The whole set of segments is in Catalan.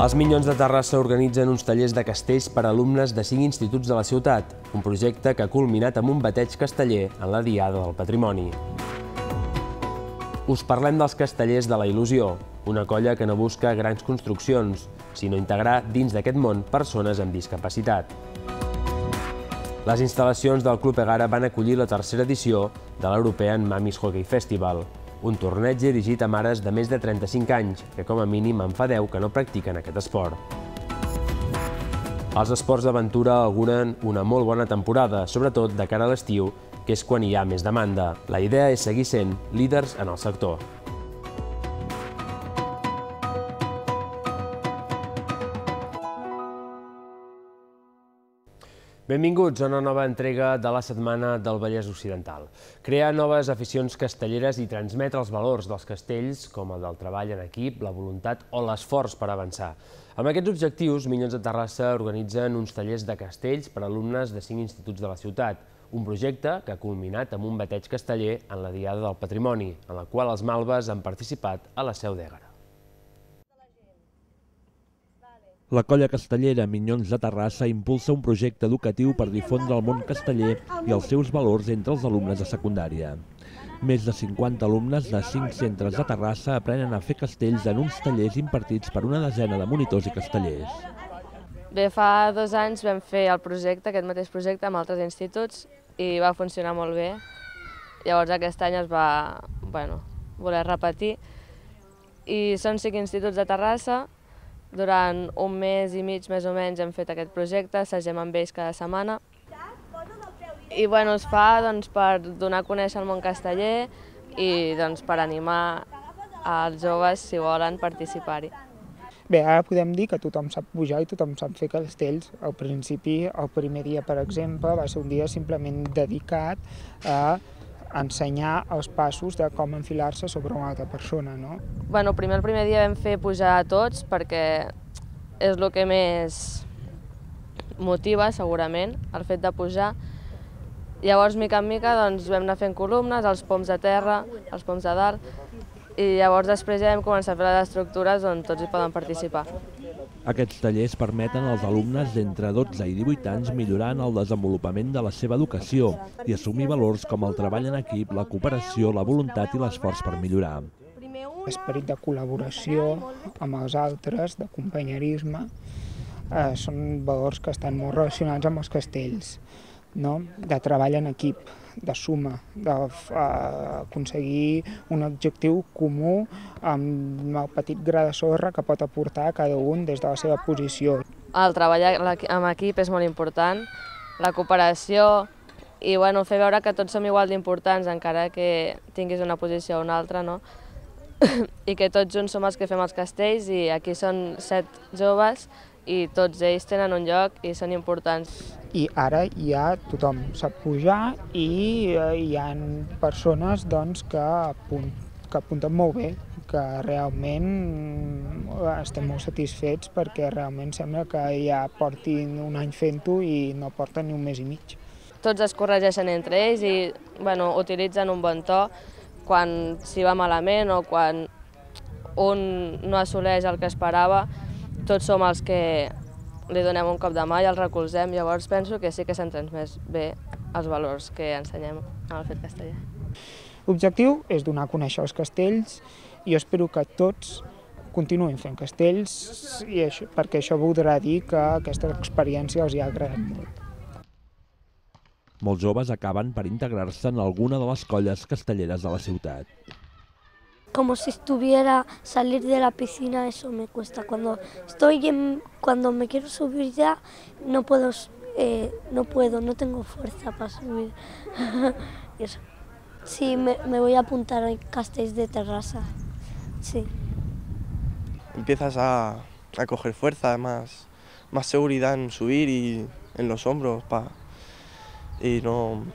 Els Minyons de Terrassa organitzen uns tallers de castells per a alumnes de 5 instituts de la ciutat, un projecte que ha culminat amb un bateig casteller en la Diada del Patrimoni. Us parlem dels Castellers de la Il·lusió, una colla que no busca grans construccions, sinó integrar dins d'aquest món persones amb discapacitat. Les instal·lacions del Club Egara van acollir la tercera edició de l'European Mamis Hockey Festival, un torneig dirigit a mares de més de 35 anys, que com a mínim en fa 10 que no practiquen aquest esport. Els esports d'aventura auguren una molt bona temporada, sobretot de cara a l'estiu, que és quan hi ha més demanda. La idea és seguir sent líders en el sector. Benvinguts a una nova entrega de la Setmana del Vallès Occidental. Crear noves aficions castelleres i transmetre els valors dels castells, com el del treball en equip, la voluntat o l'esforç per avançar. Amb aquests objectius, Minyons de Terrassa organitzen uns tallers de castells per a alumnes de 5 instituts de la ciutat, un projecte que ha culminat amb un bateig casteller en la Diada del Patrimoni, en la qual els malves han participat a la seu d'Ègara. La colla castellera Minyons de Terrassa impulsa un projecte educatiu per difondre el món casteller i els seus valors entre els alumnes de secundària. Més de 50 alumnes de 5 centres de Terrassa aprenen a fer castells en uns tallers impartits per una desena de monitors i castellers. Bé, fa 2 anys vam fer el projecte, aquest mateix projecte, amb altres instituts i va funcionar molt bé. Llavors aquest any es va voler repetir i són 5 instituts de Terrassa. Durant un mes i mig, més o menys, hem fet aquest projecte, assagem amb ells cada setmana. I es fa per donar a conèixer el món casteller i per animar els joves, si volen, participar-hi. Bé, ara podem dir que tothom sap pujar i tothom sap fer castells. Al principi, el primer dia, per exemple, va ser un dia simplement dedicat a ensenyar els passos de com enfilar-se sobre una altra persona, no? El primer dia vam fer pujar a tots perquè és el que més motiva, segurament, el fet de pujar. Llavors, mica en mica, vam anar fent columnes, els poms a terra, els poms a dalt, i llavors després ja vam començar a fer les estructures on tots hi poden participar. Aquests tallers permeten als alumnes d'entre 12 i 18 anys millorar en el desenvolupament de la seva educació i assumir valors com el treball en equip, la cooperació, la voluntat i l'esforç per millorar. L'esperit de col·laboració amb els altres, de companyerisme, són valors que estan molt relacionats amb els castells, no? De treball en equip, de suma, d'aconseguir un objectiu comú amb el petit gra de sorra que pot aportar cada un des de la seva posició. El treball en equip és molt important, la cooperació i fer veure que tots som igual d'importants encara que tinguis una posició o una altra, no? I que tots junts som els que fem els castells i aquí són 7 joves i tots ells tenen un lloc i són importants. I ara ja tothom sap pujar i hi ha persones que apunten molt bé, que realment estem molt satisfets perquè realment sembla que ja portin un any fent-ho i no porten ni un mes i mig. Tots es corregeixen entre ells i utilitzen un bon to quan s'hi va malament o quan un no assoleix el que esperava. Tots som els que li donem un cop de mà i el recolzem, llavors penso que sí que s'han transmès bé els valors que ensenyem en el fet casteller. L'objectiu és donar a conèixer els castells i jo espero que tots continuïn fent castells perquè això voldrà dir que aquesta experiència els hi ha agradat molt. Molts joves acaben per integrar-se en alguna de les colles castelleres de la ciutat. Como si estuviera salir de la piscina, eso me cuesta. Cuando me quiero subir ya, no puedo, no tengo fuerza para subir. Eso. Sí, me voy a apuntar a Castells de Terrassa, sí. Empiezas a coger fuerza, más seguridad en subir y en los hombros, y no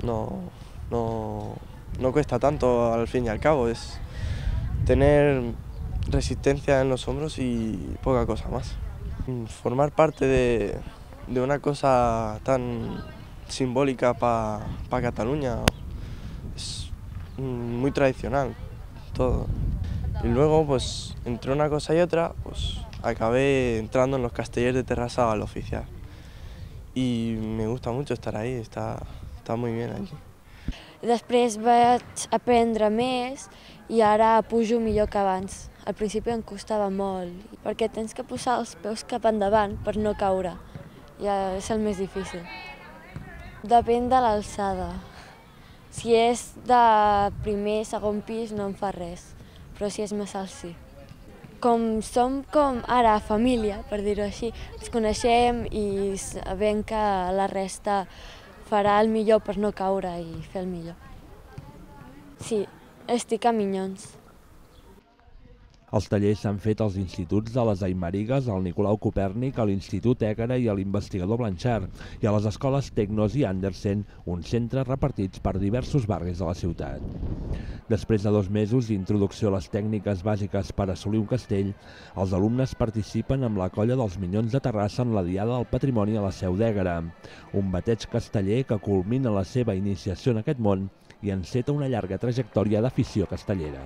cuesta tanto al fin y al cabo, es tener resistencia en los hombros y poca cosa más. Formar parte de una cosa tan simbólica para Cataluña es muy tradicional todo. Y luego, pues, entre una cosa y otra, pues acabé entrando en los castellers de Terrassa al oficial. Y me gusta mucho estar ahí, está muy bien aquí. Després vaig aprendre més i ara pujo millor que abans. Al principi em costava molt, perquè tens que posar els peus cap endavant per no caure. Ja és el més difícil. Depèn de l'alçada. Si és de primer, segon pis, no em fa res, però si és més alt, sí. Com som com ara família, per dir-ho així, ens coneixem i sabem que la resta farà el millor per no caure i fer el millor. Sí, estic a Minyons. Els tallers s'han fet als instituts de les Aimarigas, al Nicolau Copèrnic, a l'Institut Ègara i a l'Investigador Blanchard, i a les escoles Tecnos i Andersen, uns centres repartits per diversos barris de la ciutat. Després de 2 mesos d'introducció a les tècniques bàsiques per assolir un castell, els alumnes participen amb la colla dels Minyons de Terrassa en la Diada del Patrimoni a la Seu d'Ègara, un bateig casteller que culmina la seva iniciació en aquest món i enceta una llarga trajectòria d'afició castellera.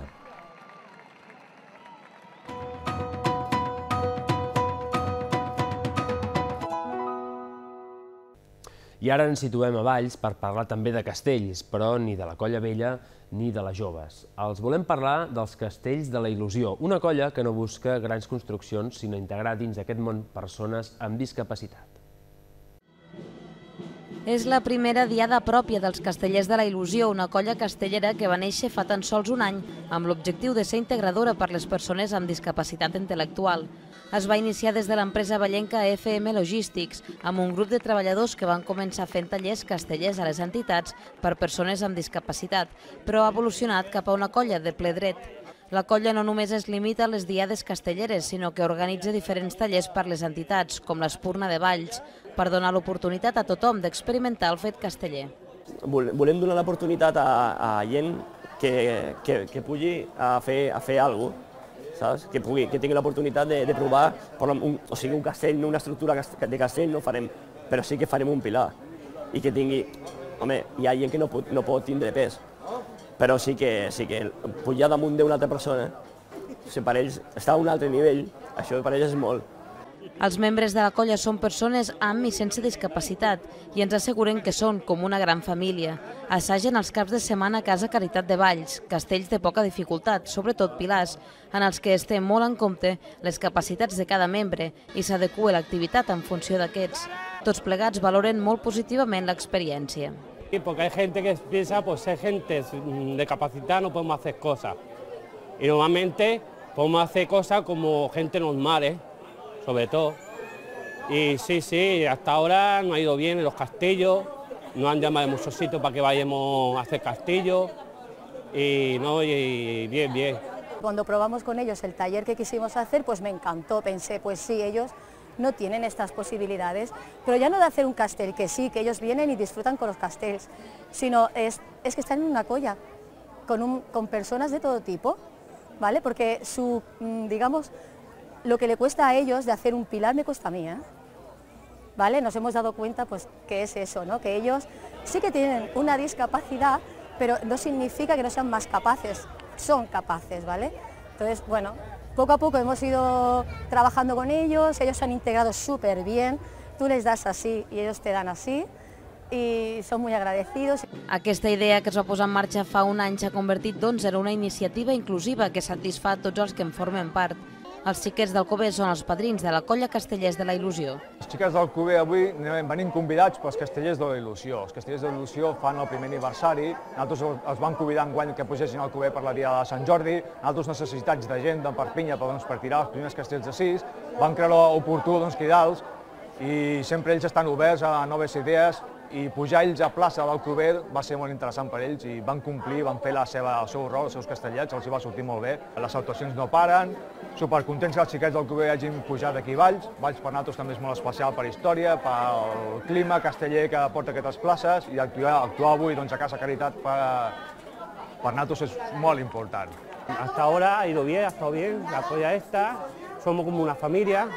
I ara ens situem a Valls per parlar també de castells, però ni de la Colla Vella ni de les joves. Els volem parlar dels Castells de la Il·lusió, una colla que no busca grans construccions, sinó integrar dins d'aquest món persones amb discapacitat. És la primera diada pròpia dels Castellers de la Il·lusió, una colla castellera que va néixer fa tan sols un any amb l'objectiu de ser integradora per les persones amb discapacitat intel·lectual. Es va iniciar des de l'empresa vallenca FM Logistics, amb un grup de treballadors que van començar fent tallers castellers a les entitats per persones amb discapacitat, però ha evolucionat cap a una colla de ple dret. La colla no només es limita a les diades castelleres, sinó que organitza diferents tallers per les entitats, com l'Espurna de Valls, per donar l'oportunitat a tothom d'experimentar el fet casteller. Volem donar l'oportunitat a gent que pugui a fer alguna cosa, saps? Que tingui l'oportunitat de provar, o sigui, un castell, una estructura de castell no farem, però sí que farem un pilar. I que tingui, home, hi ha gent que no pot tindre pes, però sí que pujar damunt d'una altra persona, per ells està a un altre nivell, això per ells és molt. Els membres de la colla són persones amb i sense discapacitat i ens asseguren que són com una gran família. Assagen els caps de setmana a Casa Caritat de Valls, castells de poca dificultat, sobretot pilars, en els que es té molt en compte les capacitats de cada membre i s'adequa l'activitat en funció d'aquests. Tots plegats valoren molt positivament l'experiència. Porque hay gente que piensa, pues ser gente de capacidad no podemos hacer cosas. Y normalmente podemos hacer cosas como gente normal, sobre todo. Y sí, hasta ahora nos ha ido bien en los castillos, nos han llamado de muchos sitios para que vayamos a hacer castillos y bien. Cuando probamos con ellos el taller que quisimos hacer, pues me encantó, pensé, pues sí, ellos no tienen estas posibilidades, pero ya no de hacer un castell, que sí, que ellos vienen y disfrutan con los castells, sino es que están en una colla, con personas de todo tipo, ¿vale? Porque digamos, lo que le cuesta a ellos de hacer un pilar me cuesta a mí, ¿vale? Nos hemos dado cuenta pues que es eso, ¿no? Que ellos sí que tienen una discapacidad, pero no significa que no sean más capaces, son capaces, ¿vale? Entonces, bueno, poco a poco hemos ido trabajando con ellos se han integrado súper bien, tú les das así y ellos te dan así, i som molt agradecidos. Aquesta idea que es va posar en marxa fa un any s'ha convertit doncs en una iniciativa inclusiva que satisfà tots els que en formen part. Els xiquets d'Alcover són els padrins de la colla Castellers de la Il·lusió. Els xiquets d'Alcover avui venim convidats pels Castellers de la Il·lusió. Els Castellers de la Il·lusió fan el primer aniversari, nosaltres els vam convidar enguany que pugessin a Alcover per la Diada de Sant Jordi, nosaltres necessitats de gent de Perpinyà per tirar els primers castells de 6, vam creure oportú cridar-los i sempre ells estan oberts a noves idees i pujar ells a plaça d'Alcover va ser molt interessant per ells i van complir, van fer el seu rol, els seus castellets, els va sortir molt bé. Les actuacions no paren, supercontents que els xiquets d'Alcover hagin pujat aquí a Valls. Valls per nosaltres també és molt especial per història, pel clima casteller que porta aquestes places i actuar avui a Casa Caritat per nosaltres és molt important. Hasta ahora ha ido bien, ha estado bien, la colla esta, somos como una familia,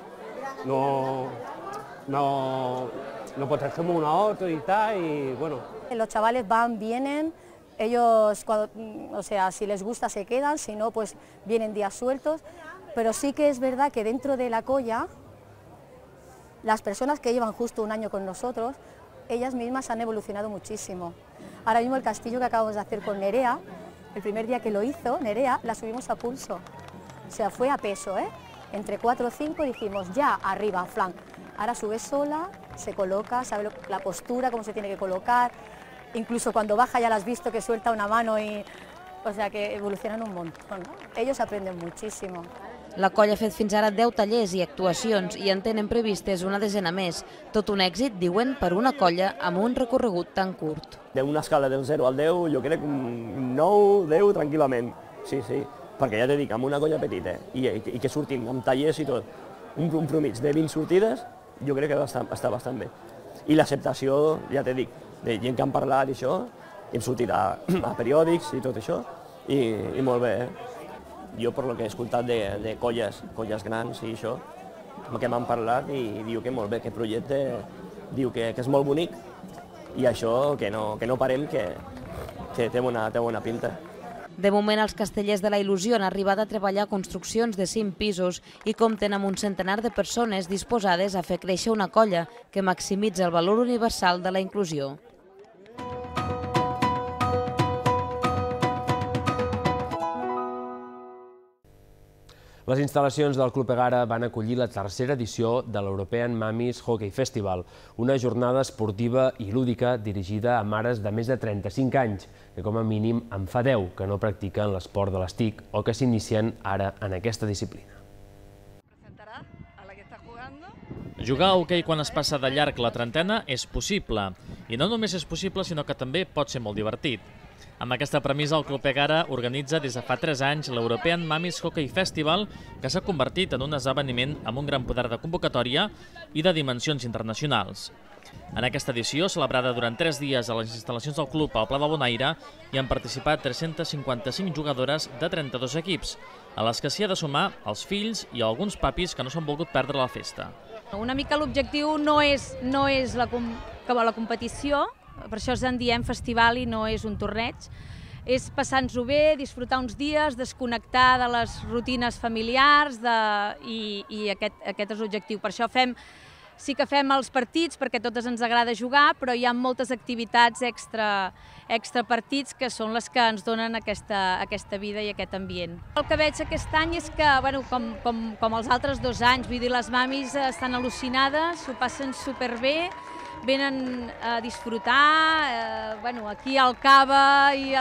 nos protegemos uno a otro y tal, y bueno. Los chavales van, vienen, ellos, o sea, si les gusta se quedan, si no, pues vienen días sueltos, Pero sí que es verdad que dentro de la colla, las personas que llevan justo un año con nosotros, ellas mismas han evolucionado muchísimo. Ahora mismo el castillo que acabamos de hacer con Nerea, el primer día que lo hizo, Nerea, la subimos a pulso. O sea, fue a peso, ¿eh? Entre 4 o 5 dijimos, ya, arriba, flank. Ahora sube sola, se coloca, sabe la postura, cómo se tiene que colocar. Incluso cuando baja ya la has visto que suelta una mano y... O sea, que evolucionan un montón, ¿no? Ellos aprenden muchísimo. La colla ha fet fins ara 10 tallers i actuacions i en tenen previstes una desena més. Tot un èxit, diuen, per una colla amb un recorregut tan curt. D'una escala del 0 al 10, jo crec un 9, 10 tranquil·lament. Sí, sí, perquè ja t'he dit, amb una colla petita i que surtin amb tallers i tot, un promig de 20 sortides, jo crec que està bastant bé. I l'acceptació, ja t'he dit, de gent que han parlat i això, hem sortit a periòdics i tot això, i molt bé, Jo, per lo que he escoltat de colles grans i això, que m'han parlat i diu que molt bé, que el projecte diu que és molt bonic i això, que no parem, que té bona pinta. De moment, els castellers de la Il·lusió han arribat a treballar construccions de 5 pisos i compten amb un centenar de persones disposades a fer créixer una colla que maximitza el valor universal de la inclusió. Les instal·lacions del Club Egara van acollir la tercera edició de l'European Mummies Hockey Festival, una jornada esportiva i lúdica dirigida a mares de més de 35 anys, que com a mínim en fa 10 que no practiquen l'esport de les TIC o que s'inicien ara en aquesta disciplina. Jugar a hoquei quan es passa de llarg la trentena és possible, i no només és possible, sinó que també pot ser molt divertit. Amb aquesta premissa, el Club Egara organitza des de fa 3 anys l'European Mummies Hockey Festival, que s'ha convertit en un esdeveniment amb un gran poder de convocatòria i de dimensions internacionals. En aquesta edició, celebrada durant 3 dies a les instal·lacions del club al Pla del Bonaire, hi han participat 355 jugadores de 32 equips, a les que s'hi ha de sumar els fills i alguns papis que no s'han volgut perdre la festa. Una mica l'objectiu no és la competició, per això en diem festival i no és un torneig, és passar-nos-ho bé, disfrutar uns dies, desconnectar de les rutines familiars i aquest és l'objectiu. Per això sí que fem els partits perquè a totes ens agrada jugar, però hi ha moltes activitats extra partits que són les que ens donen aquesta vida i aquest ambient. El que veig aquest any és que, com els altres 2 anys, vull dir, les mamis estan al·lucinades, s'ho passen superbé, venen a disfrutar, aquí al cava i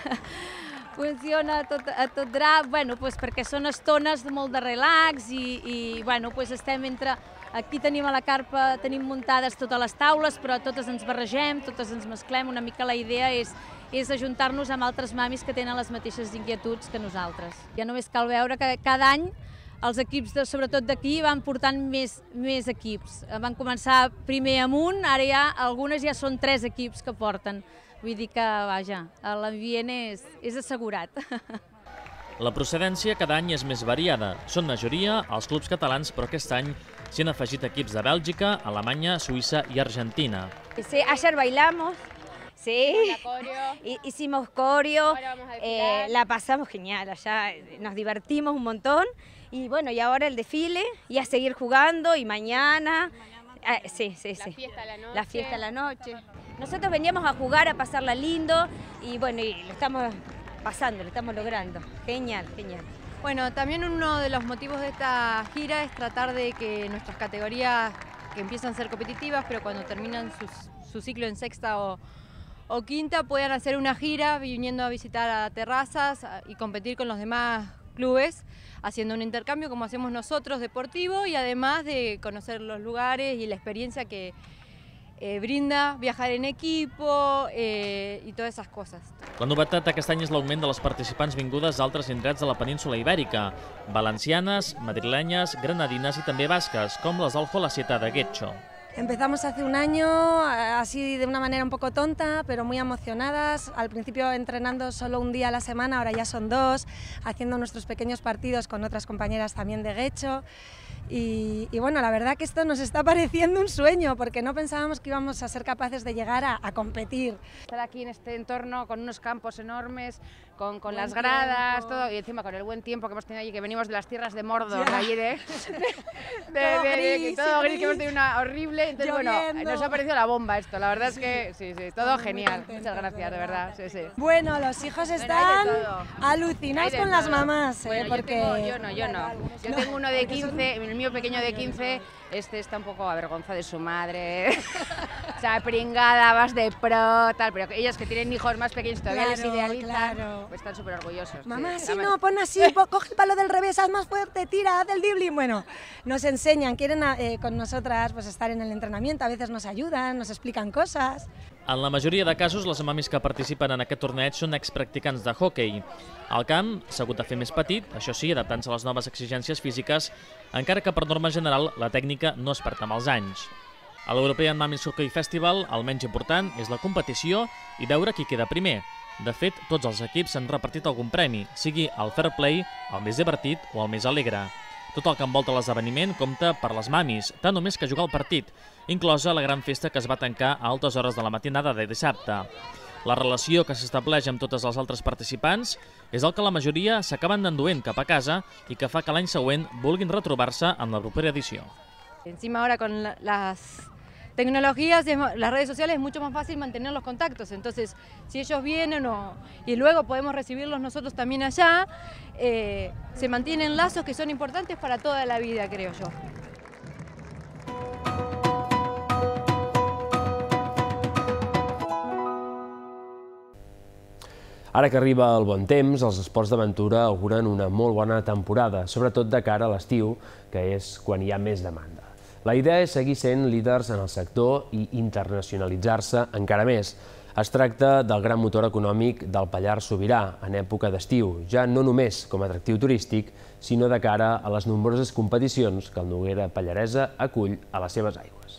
funciona a tot drap, perquè són estones molt de relax i estem entre... Aquí tenim a la carpa, tenim muntades totes les taules, però totes ens barregem, totes ens mesclem. Una mica la idea és ajuntar-nos amb altres mamis que tenen les mateixes inquietuds que nosaltres. Ja només cal veure que cada any els equips, sobretot d'aquí, van portant més equips. Van començar primer amb un, ara ja algunes ja són 3 equips que porten. Vull dir que, vaja, l'ambient és assegurat. La procedència cada any és més variada. Són majoria els clubs catalans, però aquest any s'hi han afegit equips de Bèlgica, Alemanya, Suïssa i Argentina. Sí, ayer bailamos, sí, hicimos coreo, la pasamos genial, allá nos divertimos un montón y bueno, y ahora el desfile y a seguir jugando y mañana, sí, la fiesta a la noche. Nosotros veníamos a jugar, a pasarla lindo y bueno, y lo estamos pasando, lo estamos logrando, genial, genial. Bueno, también uno de los motivos de esta gira es tratar de que nuestras categorías, que empiezan a ser competitivas, pero cuando terminan su ciclo en sexta o quinta, puedan hacer una gira viniendo a visitar a terrazas y competir con los demás clubes, haciendo un intercambio como hacemos nosotros deportivo y además de conocer los lugares y la experiencia que brinda viajar en equipo i totes esas coses. La novetat aquest any és l'augment de les participants vingudes d'altres indrets de la península ibèrica, valencianes, madrilenyes, granadines i també basques, com les del Jolaceta de Getxo. Empezamos hace un año, así de una manera un poco tonta, pero muy emocionadas. Al principio entrenando solo un día a la semana, ahora ya son 2, haciendo nuestros pequeños partidos con otras compañeras también de Guecho. Y bueno, la verdad que esto nos está pareciendo un sueño, porque no pensábamos que íbamos a ser capaces de llegar a competir. Estar aquí en este entorno con unos campos enormes, con las gradas, todo, y encima con el buen tiempo que hemos tenido allí, que venimos de las tierras de Mordor, allí todo gris, que hemos tenido una horrible. Entonces, bueno, nos ha parecido la bomba esto, la verdad es que sí, todo genial. Muchas gracias, de verdad. Sí. Bueno, los hijos están alucinados con las mamás, porque... Yo no. Yo tengo uno de 15, el mío pequeño de 15, este está un poco avergonzado de su madre, o sea, pringada, vas de pro, tal, pero ellos que tienen hijos más pequeños todavía les idealizan, pues están súper orgullosos. Mamá, si no, pon así, coge el palo del revés, haz más fuerte, tira, haz el dribbling. Bueno, nos enseñan, quieren con nosotras pues estar en el entrenamiento, a veces nos ayudan, nos explican cosas. En la majoria de casos, les mamis que participen en aquest torneig són expracticants de hoquei. El camp s'ha hagut de fer més petit, això sí, adaptant-se a les noves exigències físiques, encara que per norma general la tècnica no es perd amb els anys. A l'European Mamis Hockey Festival, el menys important és la competició i veure qui queda primer. De fet, tots els equips s'han repartit algun premi, sigui el fair play, el més divertit o el més alegre. Tot el que envolta l'esdeveniment compta per les mamis, tant o més que jugar el partit, inclosa la gran festa que es va tancar a altes hores de la matinada de dissabte. La relació que s'estableix amb totes les altres participants és el que la majoria s'acaben enduent cap a casa i que fa que l'any següent vulguin retrobar-se en la propera edició. Encima ahora con las tecnologías, las redes sociales, es mucho más fácil mantener los contactos. Entonces, si ellos vienen y luego podemos recibirlos nosotros también allá, se mantienen lazos que son importantes para toda la vida, creo yo. Ara que arriba el bon temps, els esports d'aventura auguren una molt bona temporada, sobretot de cara a l'estiu, que és quan hi ha més demanda. La idea és seguir sent líders en el sector i internacionalitzar-se encara més. Es tracta del gran motor econòmic del Pallars Sobirà en època d'estiu, ja no només com a atractiu turístic, sinó de cara a les nombroses competicions que el Noguera Pallaresa acull a les seves aigües.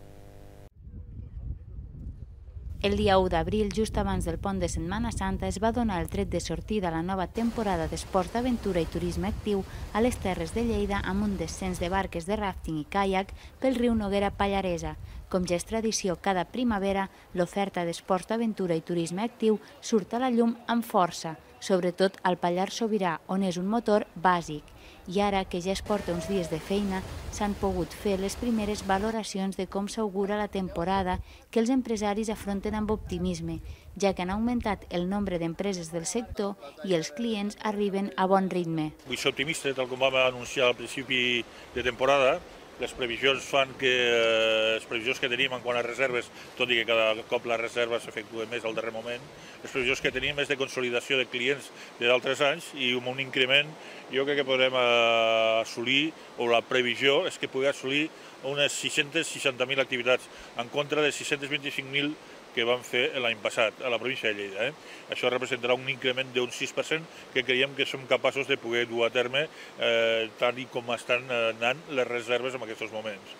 El dia 1 d'abril, just abans del pont de Setmana Santa, es va donar el tret de sortida a la nova temporada d'esports d'aventura i turisme actiu a les Terres de Lleida amb un descens de barques de ràfting i caiac pel riu Noguera Pallaresa. Com ja és tradició, cada primavera l'oferta d'esports d'aventura i turisme actiu surt a la llum amb força, sobretot al Pallars Sobirà, on és un motor bàsic. I ara que ja es porta uns dies de feina, s'han pogut fer les primeres valoracions de com s'augura la temporada que els empresaris afronten amb optimisme, ja que han augmentat el nombre d'empreses del sector i els clients arriben a bon ritme. Vull ser optimista, tal com vam anunciar al principi de temporada. Les previsions fan que les previsions que tenim en quant a reserves, tot i que cada cop la reserva s'efectua més al darrer moment, les previsions que tenim és de consolidació de clients d'altres anys i amb un increment jo crec que podrem assolir, o la previsió és que pugui assolir unes 660.000 activitats en contra de 625.000 que vam fer l'any passat a la província de Lleida. Això representarà un increment d'un 6% que creiem que som capaços de poder dur a terme tal com estan anant les reserves en aquests moments.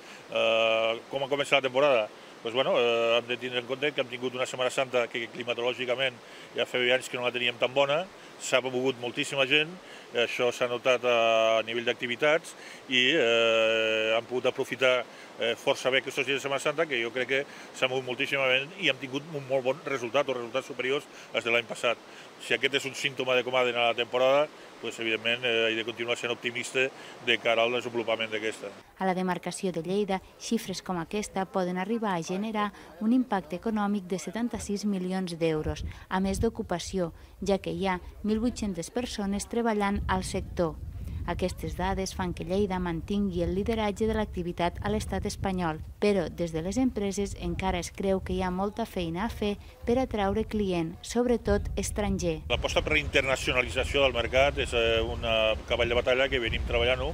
Com ha començat la temporada? Hem de tindre en compte que hem tingut una Setmana Santa que climatològicament ja feia anys que no la teníem tan bona, s'ha mogut moltíssima gent, això s'ha notat a nivell d'activitats i hem pogut aprofitar força bé aquests dies de Setmana Santa, que jo crec que s'ha mogut moltíssima gent i hem tingut un molt bon resultat, o resultats superiors als de l'any passat. Si aquest és un símptoma de com ha d'anar la temporada, evidentment he de continuar sent optimista de cara al desenvolupament d'aquesta. A la demarcació de Lleida, xifres com aquesta poden arribar a generar un impacte econòmic de 76 milions d'euros, a més d'ocupació, ja que hi ha 1.800 persones treballant al sector. Aquestes dades fan que Lleida mantingui el lideratge de l'activitat a l'estat espanyol, però des de les empreses encara es creu que hi ha molta feina a fer per atraure client, sobretot estranger. L'aposta per la internacionalització del mercat és un cavall de batalla que venim treballant-ho.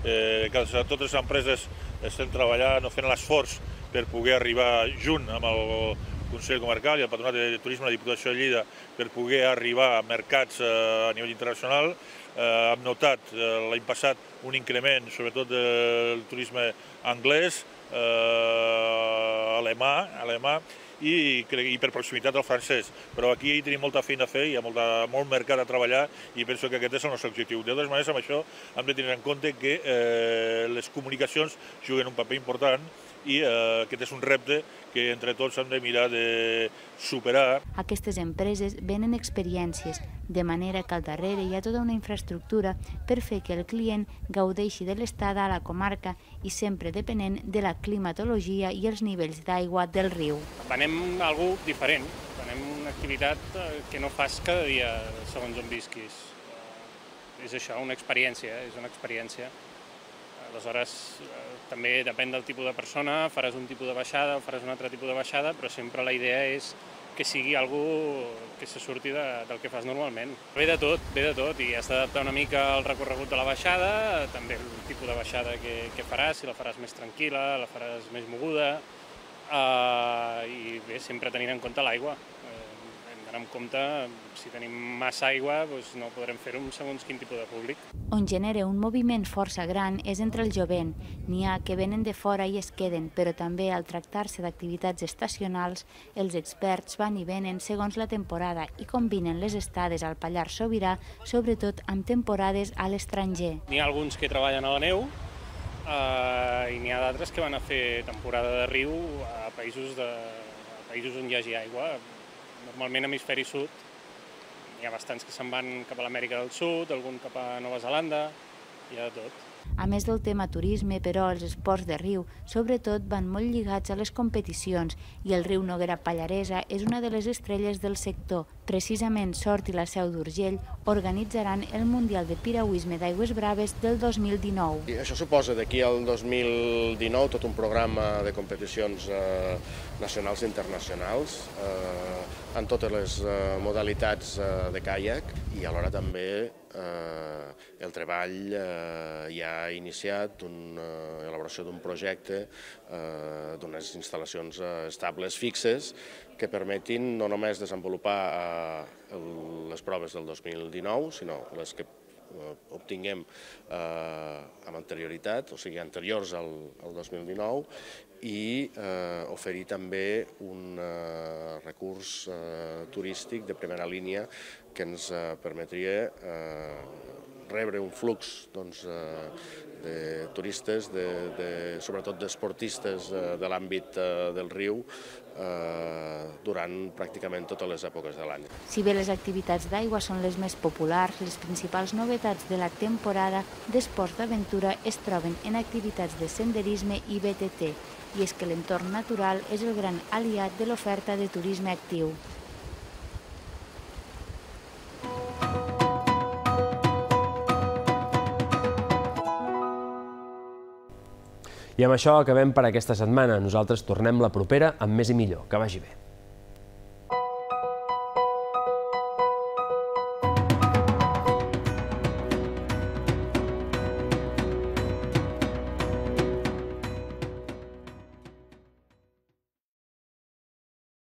Totes les empreses estem treballant o fent l'esforç per poder arribar junt amb el Consell Comarcal i el Patronat de Turisme de la Diputació de Lleida per poder arribar a mercats a nivell internacional. Hem notat l'any passat un increment, sobretot del turisme anglès, alemà i per proximitat al francès. Però aquí hi tenim molta feina a fer, hi ha molt mercat a treballar i penso que aquest és el nostre objectiu. De totes maneres, amb això hem de tenir en compte que les comunicacions juguen un paper important i aquest és un repte que entre tots hem de mirar de superar. Aquestes empreses venen experiències, de manera que al darrere hi ha tota una infraestructura per fer que el client gaudeixi de l'estada a la comarca i sempre depenent de la climatologia i els nivells d'aigua del riu. Venem algú diferent, venem una activitat que no fas cada dia segons on visquis. És això, una experiència, és una experiència. Aleshores, també depèn del tipus de persona, faràs un tipus de baixada o faràs un altre tipus de baixada, però sempre la idea és que sigui algú que se surti del que fas normalment. Ve de tot, i has d'adaptar una mica el recorregut de la baixada, també el tipus de baixada que faràs, si la faràs més tranquil·la, la faràs més moguda, i bé, sempre tenint en compte l'aigua. Hem d'anar amb compte, si tenim massa aigua, no podrem fer-ho amb segons quin tipus de públic. On genera un moviment força gran és entre el jovent. N'hi ha que venen de fora i es queden, però també al tractar-se d'activitats estacionals, els experts van i venen segons la temporada i combinen les estades al Pallars Sobirà, sobretot amb temporades a l'estranger. N'hi ha alguns que treballen a la neu i n'hi ha d'altres que van a fer temporada de riu a països on hi hagi aigua. Normalment a hemisferi sud hi ha bastants que se'n van cap a l'Amèrica del Sud, algun cap a Nova Zelanda, hi ha de tot. A més del tema turisme, però, els esports de riu, sobretot, van molt lligats a les competicions i el riu Noguera Pallaresa és una de les estrelles del sector. Precisament Sort i la Seu d'Urgell organitzaran el Mundial de Piragüisme d'Aigües Braves del 2019. Això suposa d'aquí al 2019 tot un programa de competicions nacionals i internacionals en totes les modalitats de caiac i alhora també el treball ja ha iniciat l'elaboració d'un projecte d'unes instal·lacions estables fixes que permetin no només desenvolupar les proves del 2019, sinó les que obtinguem amb anterioritat, o sigui, anteriors al 2019, i oferir també un recurs turístic de primera línia que ens permetria rebre un flux de turistes, sobretot d'esportistes de l'àmbit del riu, durant pràcticament totes les èpoques de l'any. Si bé les activitats d'aigua són les més populars, les principals novetats de la temporada d'esports d'aventura es troben en activitats de senderisme i BTT, i és que l'entorn natural és el gran aliat de l'oferta de turisme actiu. I amb això acabem per aquesta setmana. Nosaltres tornem la propera amb més i millor. Que vagi bé.